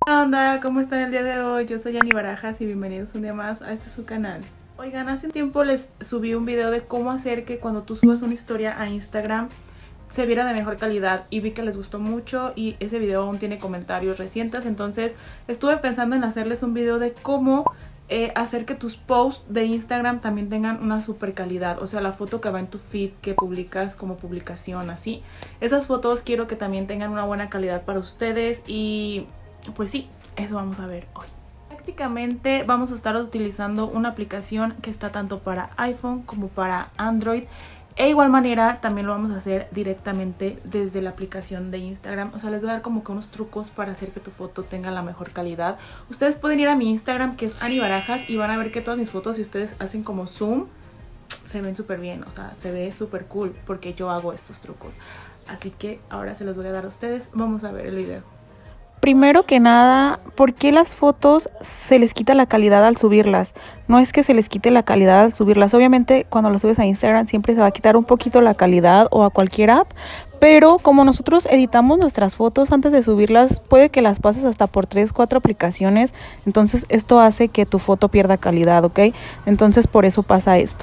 Hola, onda, ¿cómo están el día de hoy? Yo soy Ani Barajas y bienvenidos un día más a su canal. Oigan, hace un tiempo les subí un video de cómo hacer que cuando tú subas una historia a Instagram se viera de mejor calidad y vi que les gustó mucho y ese video aún tiene comentarios recientes, entonces estuve pensando en hacerles un video de cómo hacer que tus posts de Instagram también tengan una super calidad, o sea, la foto que va en tu feed que publicas como publicación, así. Esas fotos quiero que también tengan una buena calidad para ustedes y pues sí, eso vamos a ver hoy. Prácticamente vamos a estar utilizando una aplicación que está tanto para iPhone como para Android. E igual manera también lo vamos a hacer directamente desde la aplicación de Instagram. O sea, les voy a dar como que unos trucos para hacer que tu foto tenga la mejor calidad. Ustedes pueden ir a mi Instagram, que es Ani Barajas, y van a ver que todas mis fotos, si ustedes hacen como zoom, se ven súper bien. O sea, se ve súper cool porque yo hago estos trucos. Así que ahora se los voy a dar a ustedes. Vamos a ver el video. Primero que nada, ¿por qué las fotos se les quita la calidad al subirlas? No es que se les quite la calidad al subirlas. Obviamente cuando lo subes a Instagram siempre se va a quitar un poquito la calidad o a cualquier app. Pero como nosotros editamos nuestras fotos antes de subirlas, puede que las pases hasta por 3, 4 aplicaciones. Entonces esto hace que tu foto pierda calidad, ¿ok? Entonces por eso pasa esto.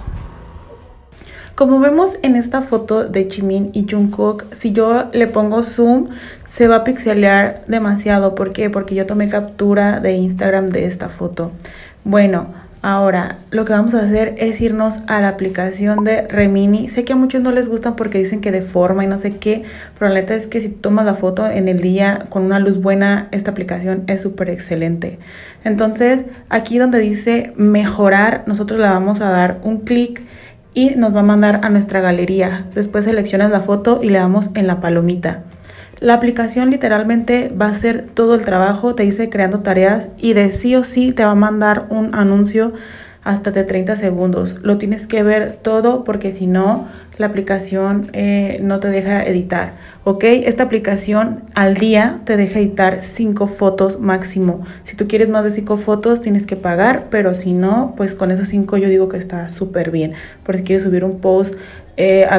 Como vemos en esta foto de Jimin y Jungkook, si yo le pongo zoom, se va a pixelear demasiado. ¿Por qué? Porque yo tomé captura de Instagram de esta foto. Bueno, ahora lo que vamos a hacer es irnos a la aplicación de Remini. Sé que a muchos no les gustan porque dicen que deforma y no sé qué, pero la neta es que si tomas la foto en el día con una luz buena, esta aplicación es súper excelente. Entonces, aquí donde dice mejorar, nosotros le vamos a dar un clic y nos va a mandar a nuestra galería. Después seleccionas la foto y le damos en la palomita. La aplicación literalmente va a hacer todo el trabajo, te dice creando tareas y de sí o sí te va a mandar un anuncio hasta de 30 segundos. Lo tienes que ver todo porque si no, la aplicación no te deja editar, ¿ok? Esta aplicación al día te deja editar 5 fotos máximo. Si tú quieres más de 5 fotos tienes que pagar, pero si no, pues con esas 5 yo digo que está súper bien. Por si quieres subir un post a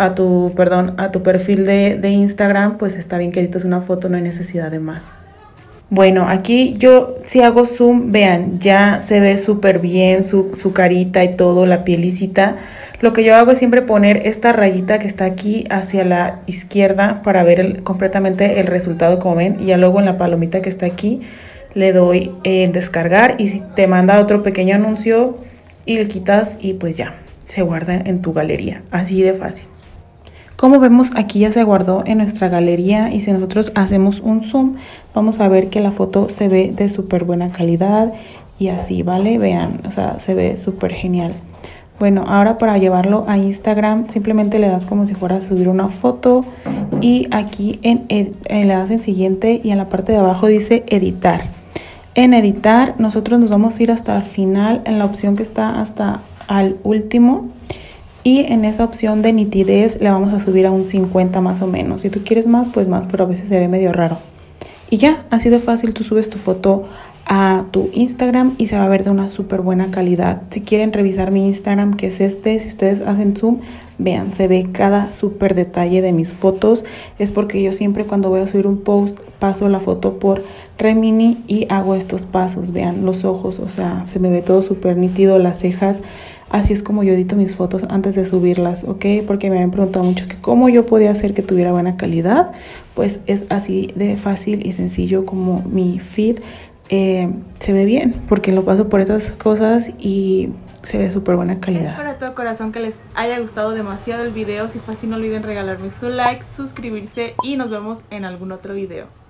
tu perfil de Instagram, pues está bien que edites una foto, no hay necesidad de más. Bueno, aquí yo si hago zoom, vean, ya se ve súper bien su carita y todo, la pielicita. Lo que yo hago es siempre poner esta rayita que está aquí hacia la izquierda para ver completamente el resultado, como ven. Y ya luego en la palomita que está aquí le doy en descargar y si te manda otro pequeño anuncio y le quitas y pues ya, se guarda en tu galería, así de fácil. Como vemos aquí ya se guardó en nuestra galería y si nosotros hacemos un zoom vamos a ver que la foto se ve de súper buena calidad y así, ¿vale? Vean, o sea, se ve súper genial. Bueno, ahora para llevarlo a Instagram simplemente le das como si fueras a subir una foto y aquí le das en siguiente y en la parte de abajo dice editar. En editar nosotros nos vamos a ir hasta el final en la opción que está hasta al último. Y en esa opción de nitidez le vamos a subir a un 50 más o menos. Si tú quieres más, pues más, pero a veces se ve medio raro. Y ya, así de fácil tú subes tu foto a tu Instagram y se va a ver de una súper buena calidad. Si quieren revisar mi Instagram, que es este, si ustedes hacen zoom, vean, se ve cada súper detalle de mis fotos. Es porque yo siempre cuando voy a subir un post paso la foto por Remini y hago estos pasos. Vean los ojos, o sea, se me ve todo súper nítido, las cejas. Así es como yo edito mis fotos antes de subirlas, ¿ok? Porque me habían preguntado mucho que cómo yo podía hacer que tuviera buena calidad. Pues es así de fácil y sencillo como mi feed se ve bien, porque lo paso por estas cosas y se ve súper buena calidad. Espero de todo corazón que les haya gustado demasiado el video. Si fue así, no olviden regalarme su like, suscribirse y nos vemos en algún otro video.